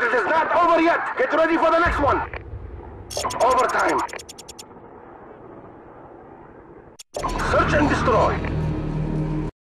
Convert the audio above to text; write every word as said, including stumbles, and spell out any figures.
It is not over yet. Get ready for the next one. Overtime. Search and destroy.